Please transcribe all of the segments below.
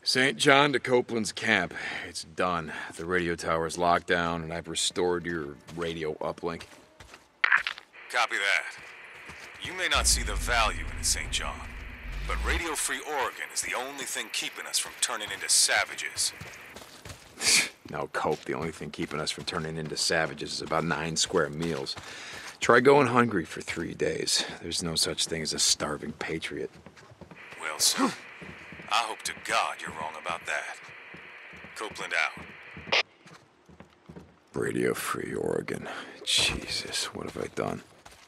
St. John to Copeland's camp. It's done. The radio tower's locked down, and I've restored your radio uplink. Copy that. You may not see the value in St. John, but Radio Free Oregon is the only thing keeping us from turning into savages. No, Cope, the only thing keeping us from turning into savages is about 9 square meals. Try going hungry for 3 days. There's no such thing as a starving patriot. Well, sir, I hope to God you're wrong about that. Copeland out. Radio Free Oregon. Jesus, what have I done?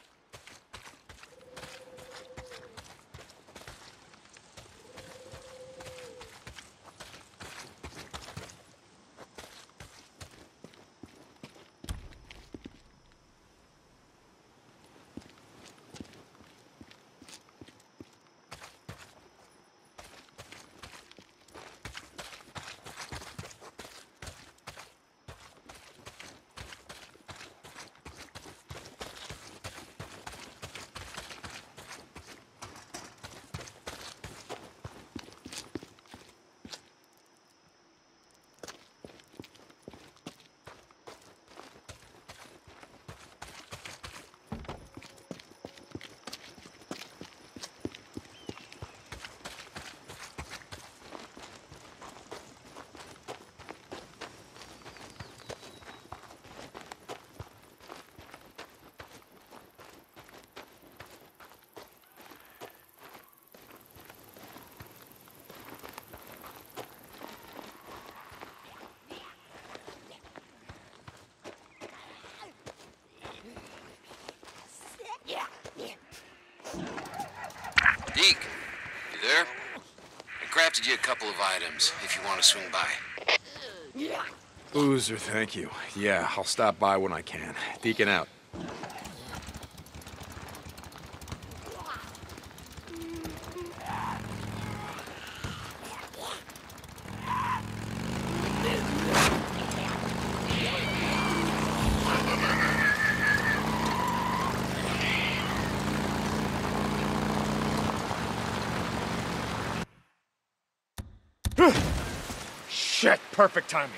Deke, you there? I crafted you a couple of items, if you want to swing by. Boozer, thank you. Yeah, I'll stop by when I can. Deacon out. Shit, perfect timing.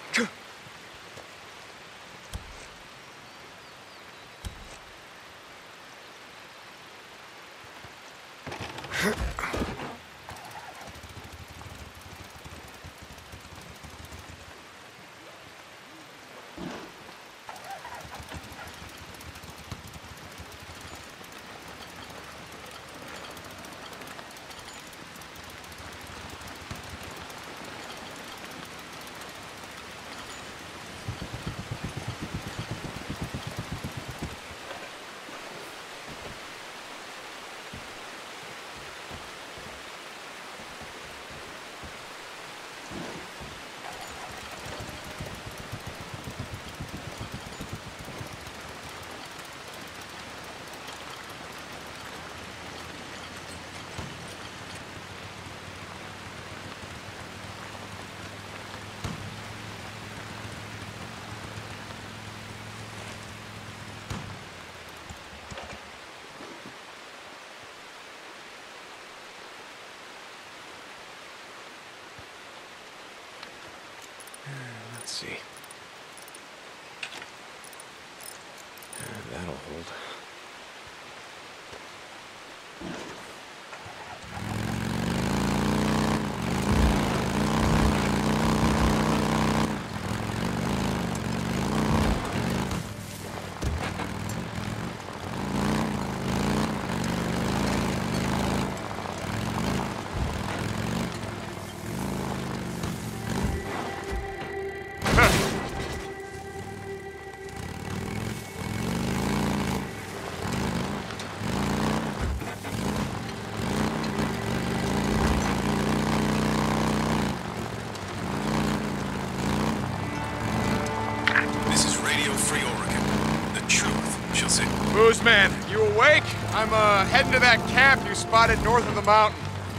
Let's see. That'll hold. Man, you awake? I'm heading to that camp you spotted north of the mountain.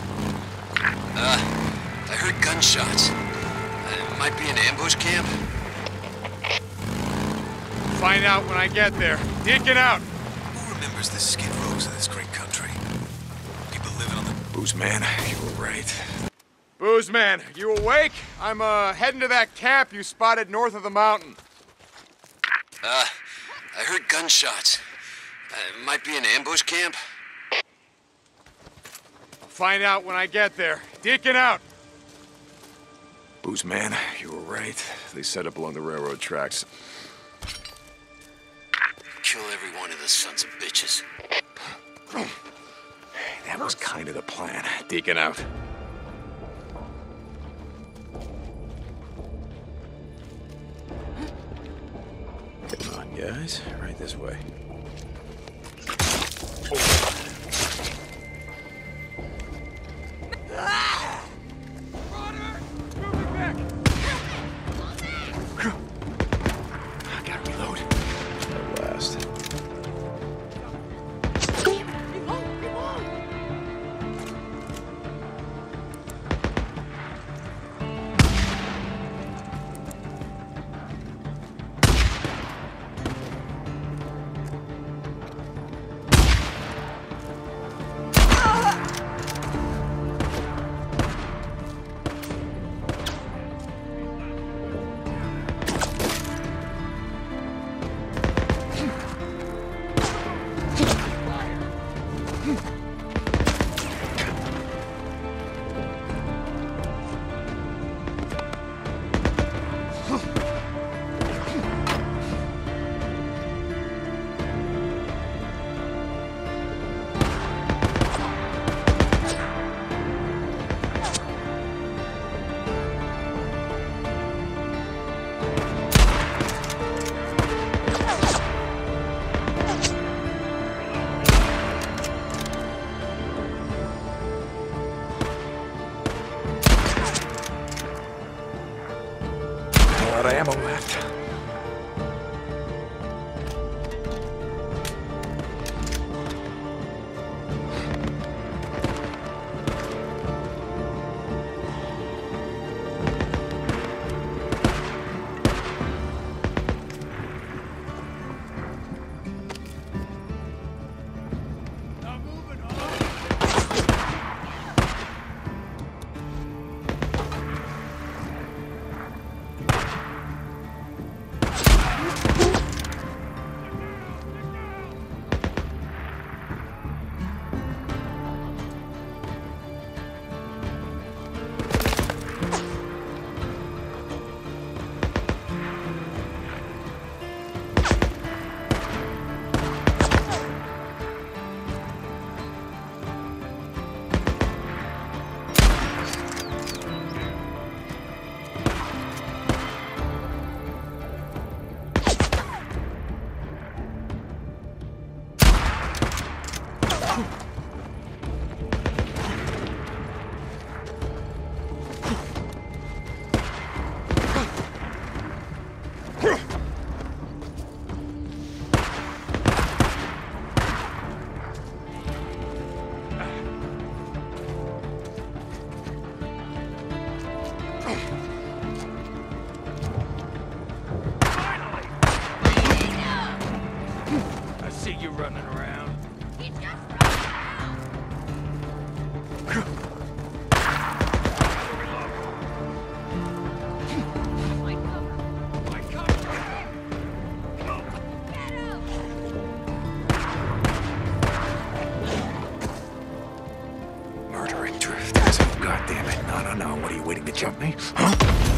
I heard gunshots. It might be an ambush camp. Find out when I get there. Deacon out. Who remembers the skid rows of this great country? People living on the... Booze man, you were right. Booze man, you awake? I'm heading to that camp you spotted north of the mountain. I heard gunshots. Might be an ambush camp. I'll find out when I get there. Deacon out. Booze man, you were right. They set up along the railroad tracks. Kill every one of the sons of bitches. That was kind of the plan. Deacon out. Come on, guys. Right this way. I gotta reload. At last. A lot of ammo left. See you running around. He just ran around. My cover. My cover! Get out. Murdering drifters. Oh, God damn it. No. What are you waiting to jump me? Huh?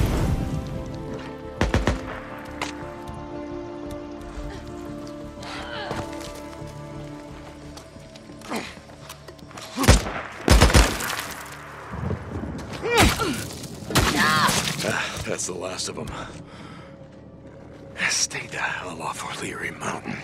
That's the last of them. Stay the hell off O'Leary Mountain.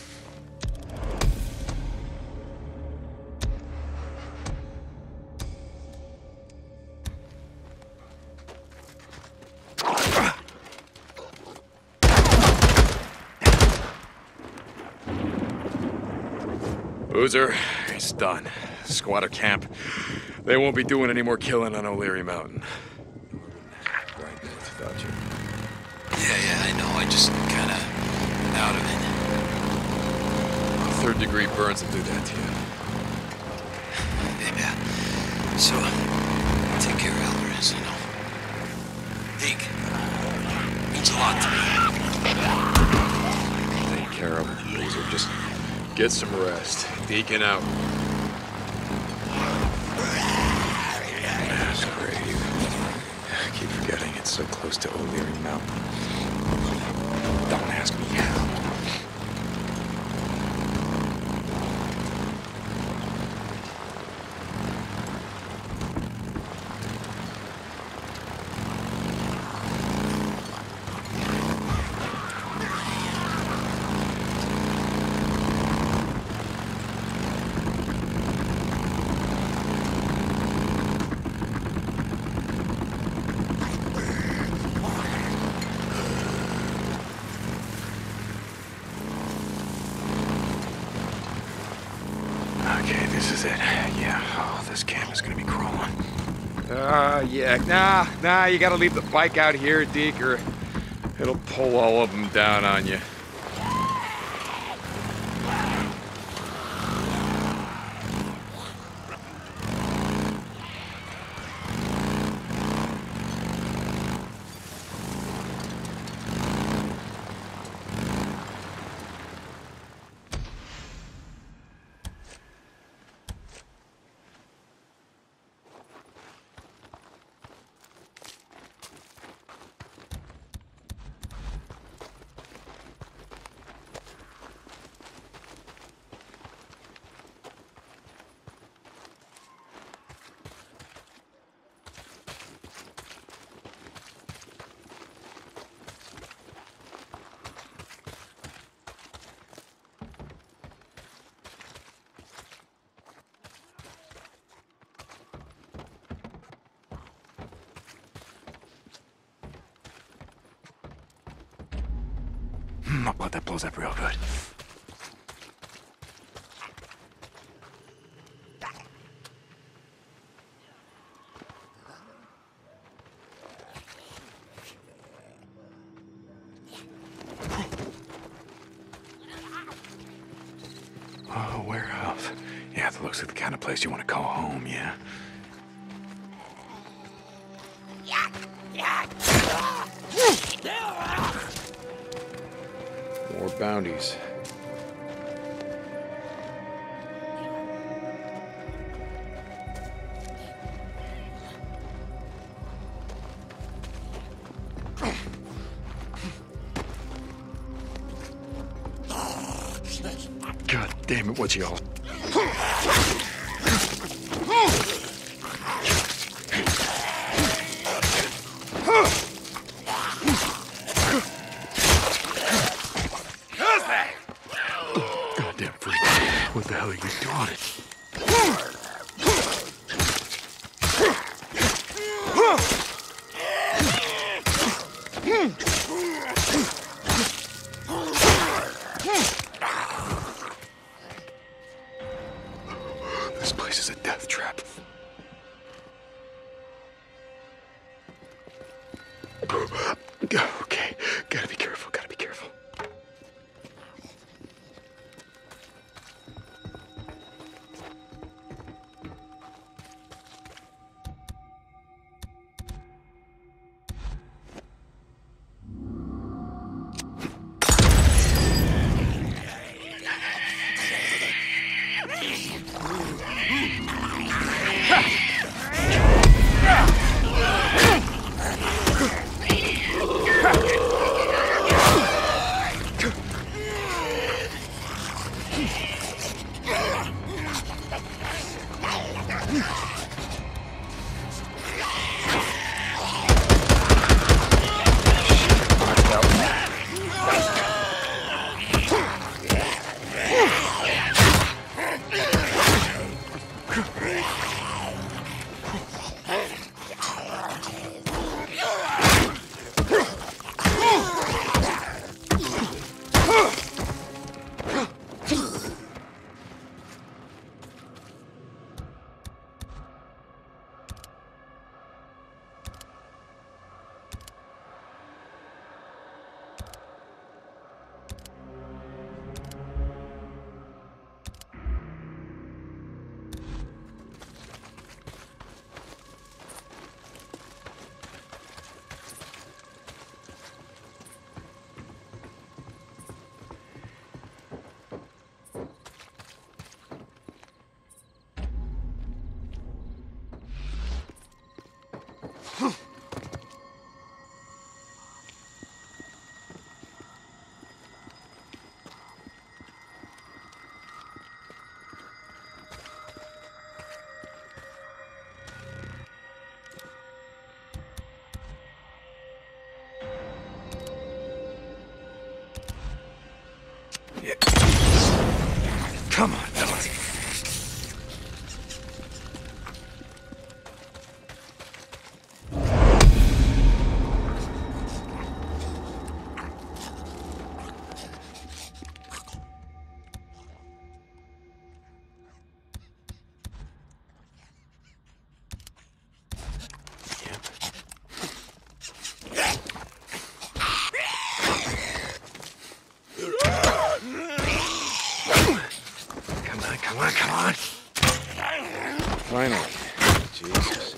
Boozer, it's done. Squatter camp. They won't be doing any more killing on O'Leary Mountain. Right, without you. Yeah, I know. I just kinda out of it. 3rd-degree burns will do that to you. Yeah. So, take care, Elder. care of. Boozer, just get some rest. Deacon out. That's great. I keep forgetting it's so close to O'Leary Mountain. Don't ask me how. Okay, this is it. Yeah, oh, this camp is gonna be crawling. Yeah, nah, you gotta leave the bike out here, Deke, or it'll pull all of them down on you. Oh, that blows up real good. Oh, warehouse. Yeah, that looks like the kind of place you want to call home, yeah. More bounties. God damn it, what's y'all? Goddamn freak. What the hell are you doing? This place is a death trap. Okay, gotta be careful, gotta be careful. Come on, fellas. Come on. Finally. Jesus.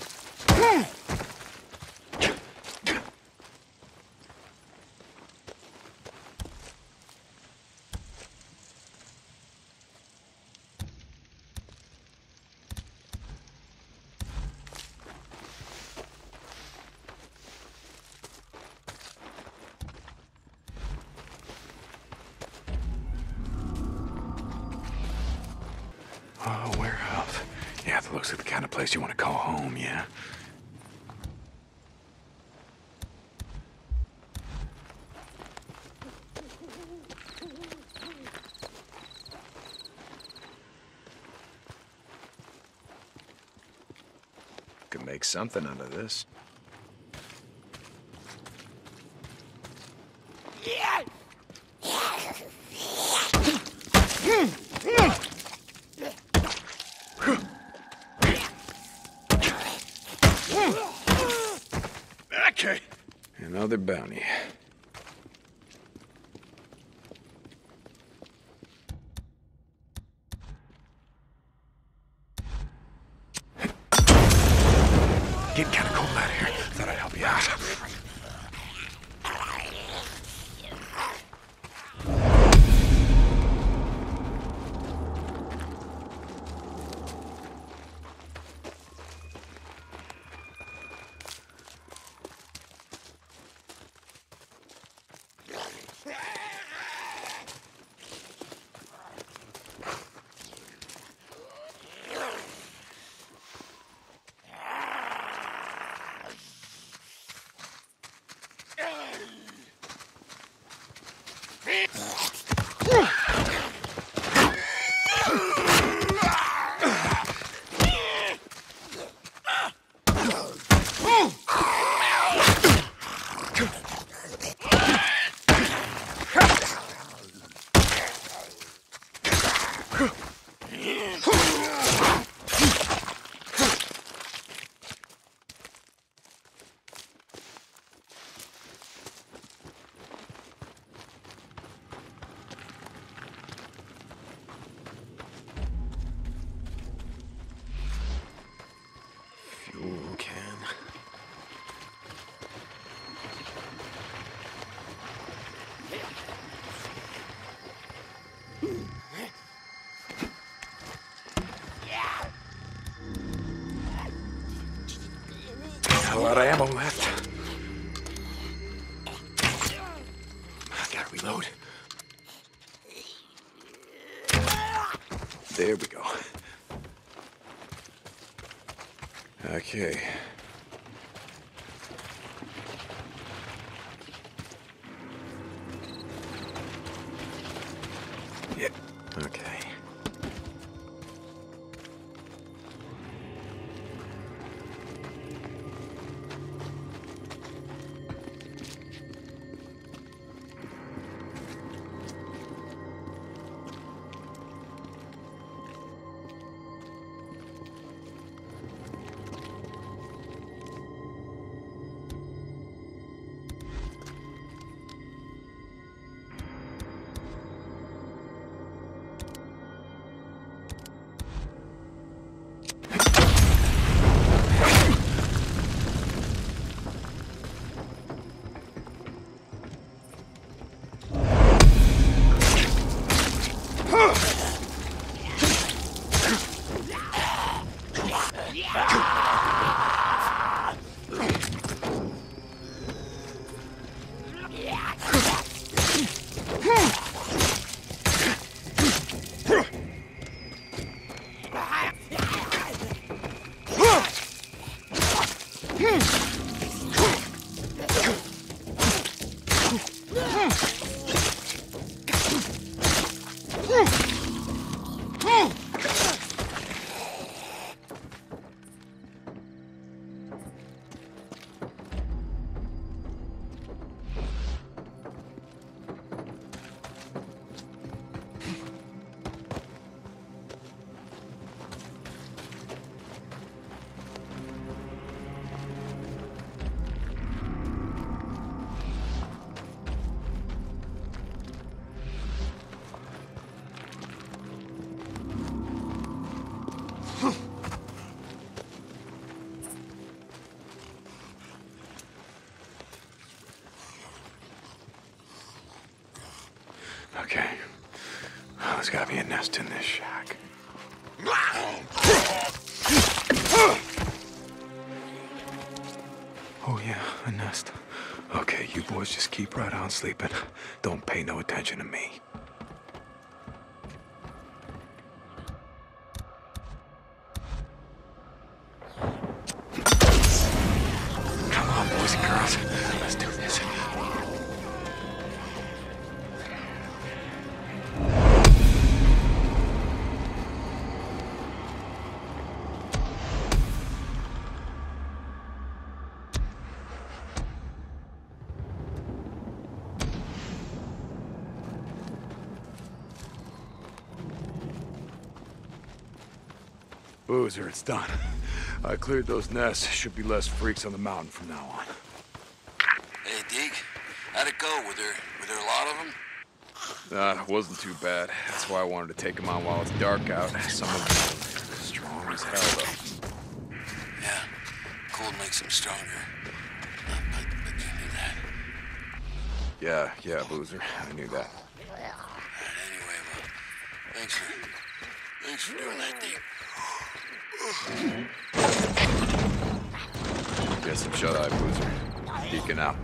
Oh, warehouse. Yeah, that looks like the kind of place you want to call home, yeah? Could make something out of this. Okay. Another bounty. Getting kind of cold out here. Thought I'd help you out. Fuel can. Got a lot of ammo left. I gotta reload. There we go. Okay. Yeah. Okay. Okay. There's gotta be a nest in this shack. Oh yeah, a nest. Okay, you boys just keep right on sleeping. Don't pay no attention to me. Come on, boys and girls. Let's do this. Boozer, it's done. I cleared those nests. Should be less freaks on the mountain from now on. Hey, Deke. How'd it go? Were there a lot of them? It wasn't too bad. That's why I wanted to take them on while it's dark out. Some of them strong as hell, though. Yeah. Cold makes them stronger. But you knew that. Yeah, Boozer. I knew that. Anyway, well, thanks for doing that, Deke. Get some shut-eye, Boozer. Deacon out.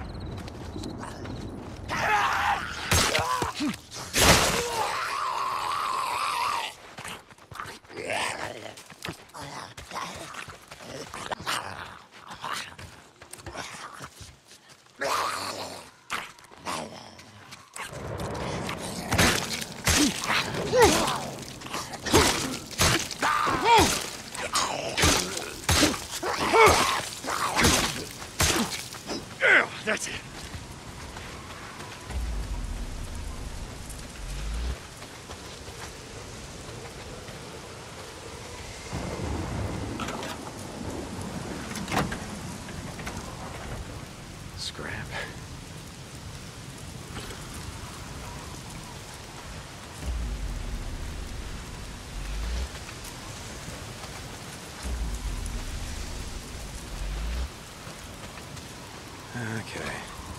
That's it. Scrap. Okay.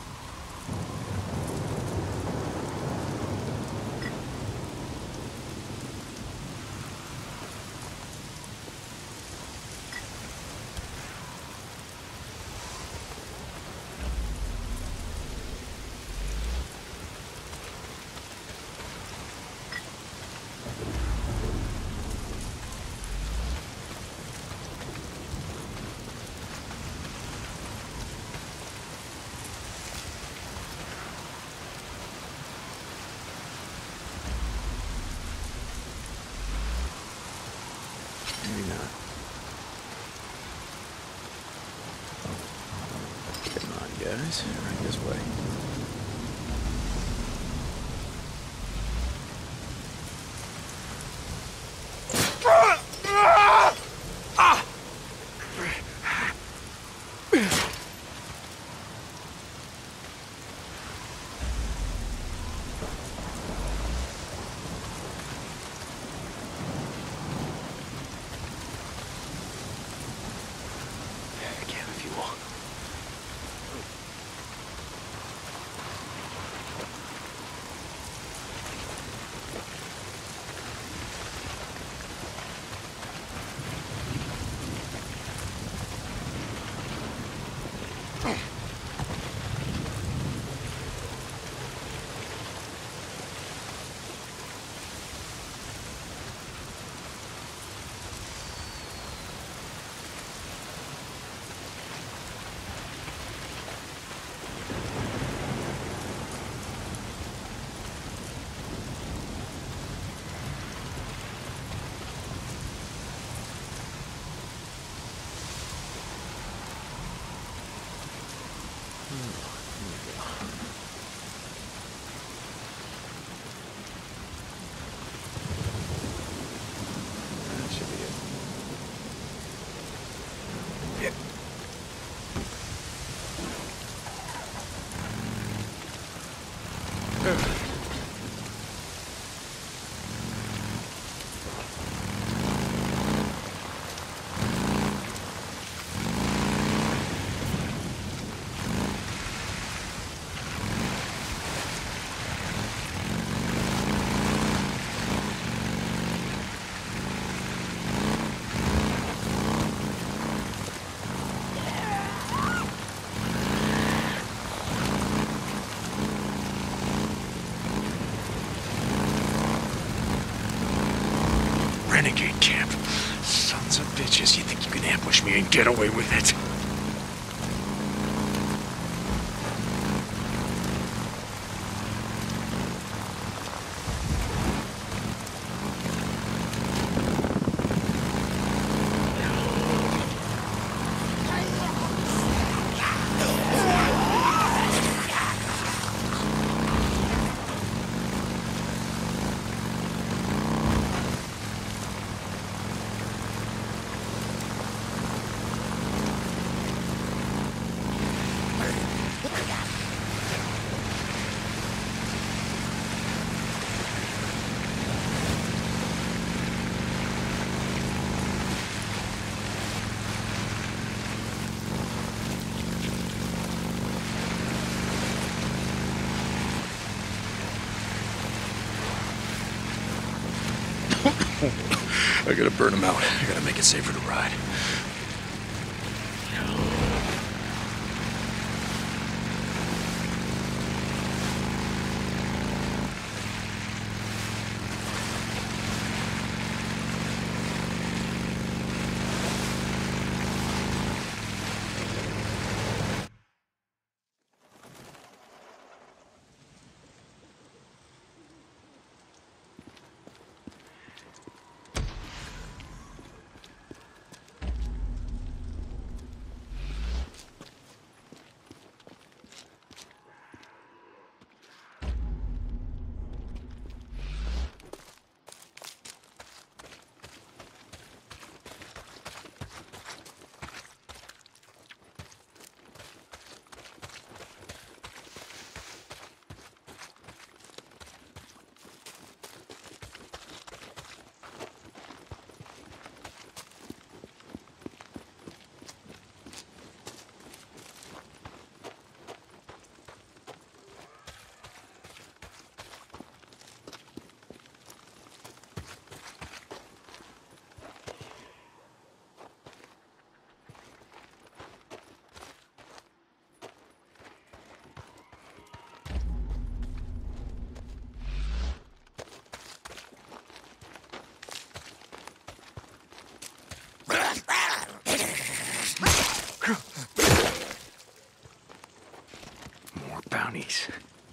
Maybe not. Come on, guys. Right this way. renegade camp. Sons of bitches, you think you can ambush me and get away with it? I gotta burn them out. I gotta make it safer to ride. More bounties.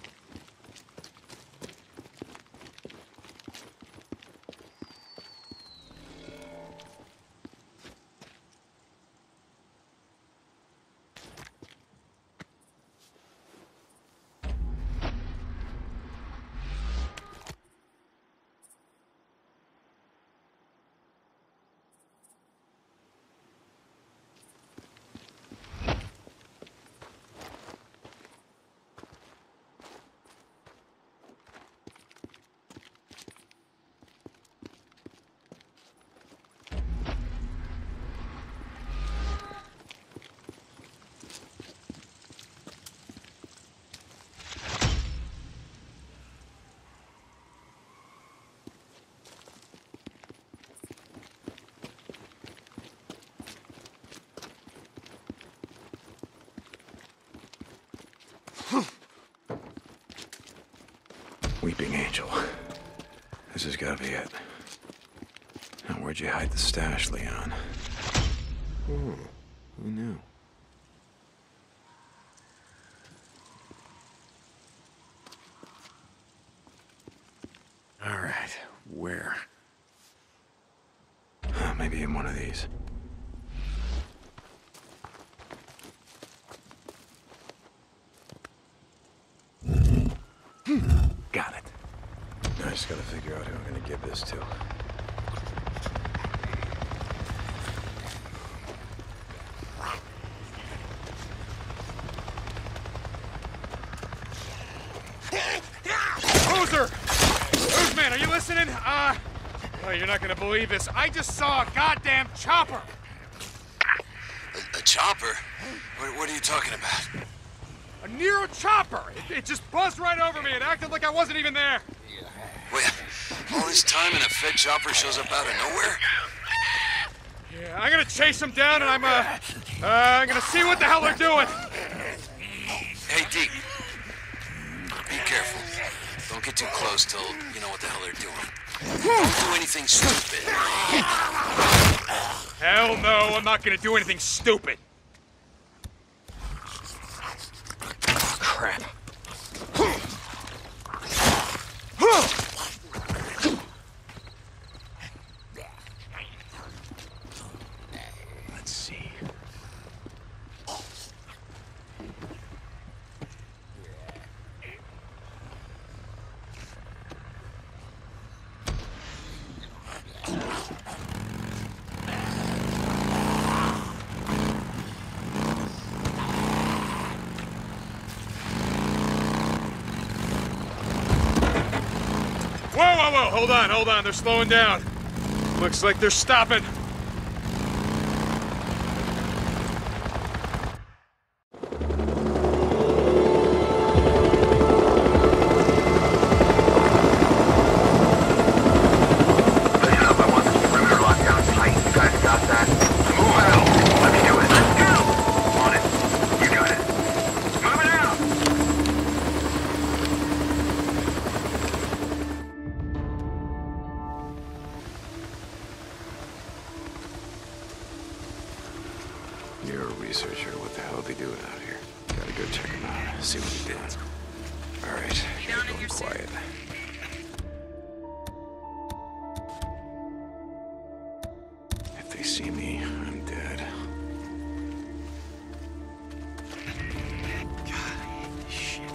Weeping Angel. This has got to be it. Now, where'd you hide the stash, Leon? Ooh, who knew? All right, where? Maybe in one of these. Got it. I just gotta figure out who I'm gonna give this to. Boozer! Boozman, are you listening? Oh, you're not gonna believe this. I just saw a goddamn chopper! A chopper? What are you talking about? A Nero chopper! It just buzzed right over me and acted like I wasn't even there. Wait, all this time and a Fed chopper shows up out of nowhere? Yeah, I'm gonna chase them down and I'm gonna see what the hell they're doing. Hey, Deke. Be careful. Don't get too close till you know what the hell they're doing. Don't do anything stupid. Hell no, I'm not gonna do anything stupid. Crap. Let's see. Whoa, hold on, they're slowing down. Looks like they're stopping. Listen up, I want this perimeter lockdown tight. You guys got that? Move out! Let me do it. Let's go! On it. You got it. Move it out! You're a researcher. What the hell are they doing out here? Gotta go check them out. See what they're doing. All right. Gotta go quiet. If they see me, I'm dead. God, I hate this shit.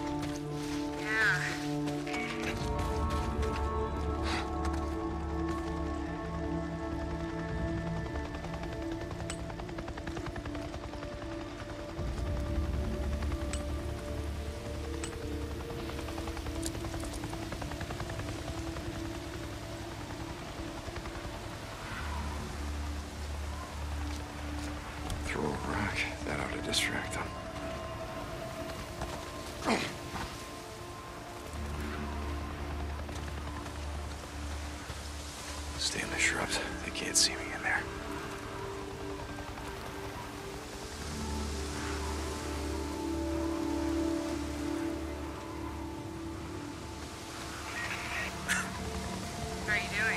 Throw a rock. That ought to distract them. Stay in the shrubs. They can't see me in there. How are you doing?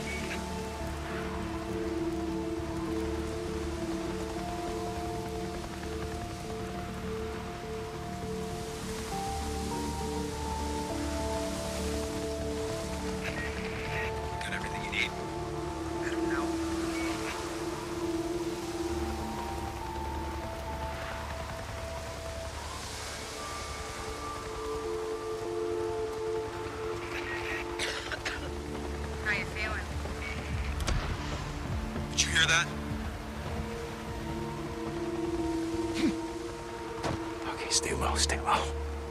Got everything you need? I don't know. How you feeling? Did you hear that? Okay, stay low, stay low.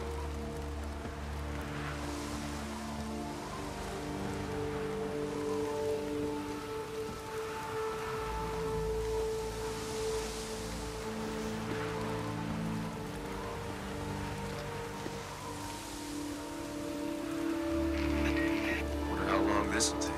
Wonder how long this will take.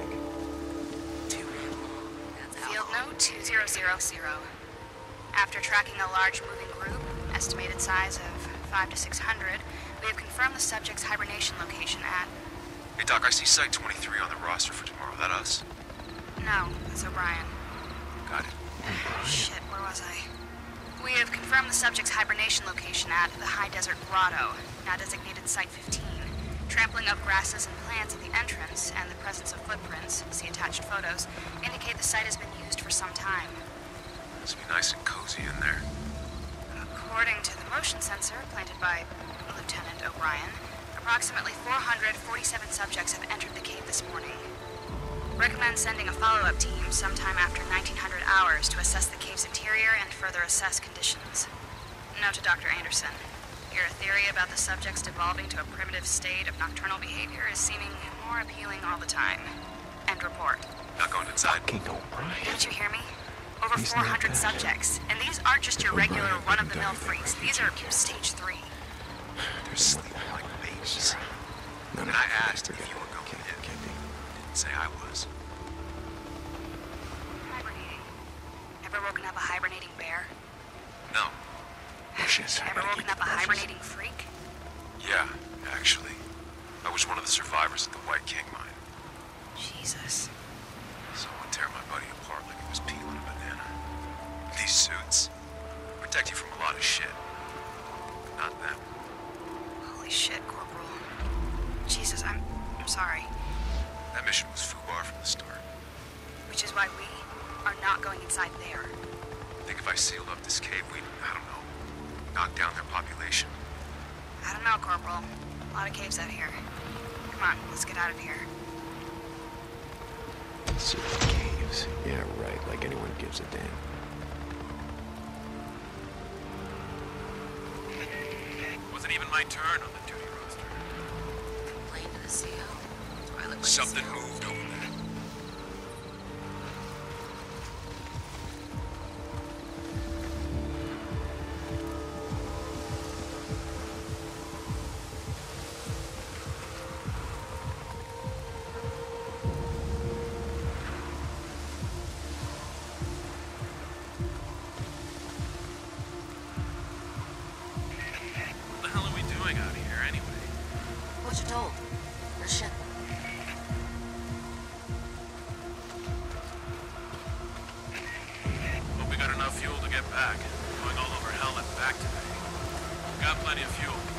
Field note 2000. After tracking a large moving group, estimated size of 500 to 600, we have confirmed the subject's hibernation location at... Hey, Doc, I see Site 23 on the roster for tomorrow. That us? No, that's O'Brien. Got it. Shit, where was I? We have confirmed the subject's hibernation location at the High Desert Grotto, now designated Site 15. Trampling of grasses and plants at the entrance and the presence of footprints, see attached photos, indicate the site has been used for some time. Must be nice and cozy in there. According to the motion sensor planted by Lieutenant O'Brien, approximately 447 subjects have entered the cave this morning. Recommend sending a follow-up team sometime after 1900 hours to assess the cave's interior and further assess conditions. Note to Dr. Anderson. Your theory about the subjects devolving to a primitive state of nocturnal behavior is seeming more appealing all the time. End report. Not going inside. King O'Brien. Didn't you hear me? Over He's not 400 bad. subjects. And these aren't just your O'Brien regular couldn't run-of-the-mill die if they freaks. were These are Egyptians. stage 3. They're sleeping like babies. No, And no, I asked forget if you it. were going in. Can't be. Didn't say I was. Hibernating. Ever woken up a hibernating bear? No. Bushes. I Ever gotta woken keep up a the bushes. hibernating freak? Yeah, actually. I was one of the survivors at the White King mine. Jesus. Someone tear my buddy apart like he was peeling a banana. These suits protect you from a lot of shit. Not them. Holy shit, Corporal. Jesus, I'm sorry. That mission was FUBAR from the start. Which is why we are not going inside there. I think if I sealed up this cave, we'd, I don't know, knock down their population. I don't know, Corporal. A lot of caves out here. Come on, let's get out of here. Super caves. Yeah, right. Like anyone gives a damn. Wasn't even my turn on the duty roster. Complain to the CO. Do I look like Something a CO? moved over there. What the hell are we doing out here anyway? What you told? Or shit. Hope we got enough fuel to get back. Going all over hell and back today. We got plenty of fuel.